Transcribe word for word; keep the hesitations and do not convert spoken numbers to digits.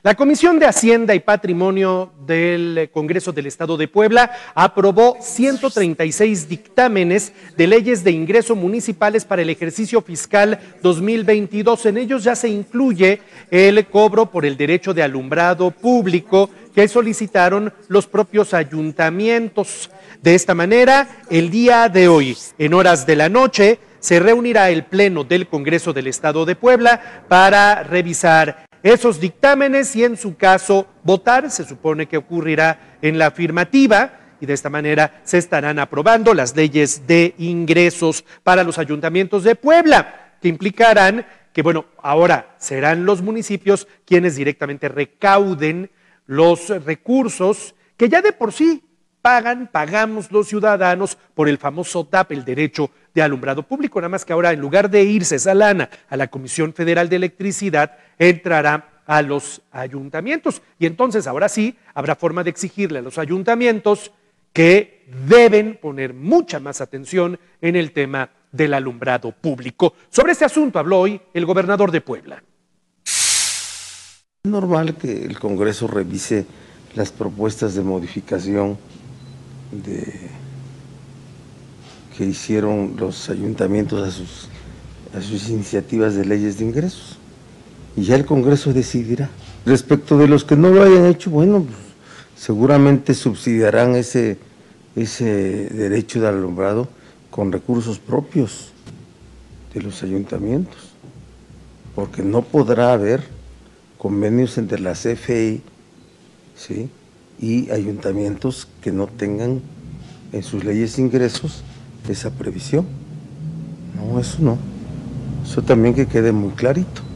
La Comisión de Hacienda y Patrimonio del Congreso del Estado de Puebla aprobó ciento treinta y seis dictámenes de leyes de ingreso municipales para el ejercicio fiscal dos mil veintidós. En ellos ya se incluye el cobro por el derecho de alumbrado público que solicitaron los propios ayuntamientos. De esta manera, el día de hoy, en horas de la noche, se reunirá el Pleno del Congreso del Estado de Puebla para revisar esos dictámenes y en su caso votar. Se supone que ocurrirá en la afirmativa y de esta manera se estarán aprobando las leyes de ingresos para los ayuntamientos de Puebla, que implicarán que, bueno, ahora serán los municipios quienes directamente recauden los recursos que ya de por sí pagan, pagamos los ciudadanos por el famoso T A P, el derecho de alumbrado público, nada más que ahora en lugar de irse esa lana a la Comisión Federal de Electricidad, entrará a los ayuntamientos. Y entonces ahora sí habrá forma de exigirle a los ayuntamientos que deben poner mucha más atención en el tema del alumbrado público. Sobre este asunto habló hoy el gobernador de Puebla. Es normal que el Congreso revise las propuestas de modificación de, que hicieron los ayuntamientos a sus, a sus iniciativas de leyes de ingresos. Y ya el Congreso decidirá. Respecto de los que no lo hayan hecho, bueno, pues, seguramente subsidiarán ese, ese derecho de alumbrado con recursos propios de los ayuntamientos, porque no podrá haber convenios entre la C F E, ¿sí?, y ayuntamientos que no tengan en sus leyes de ingresos esa previsión. No, eso no. Eso también que quede muy clarito.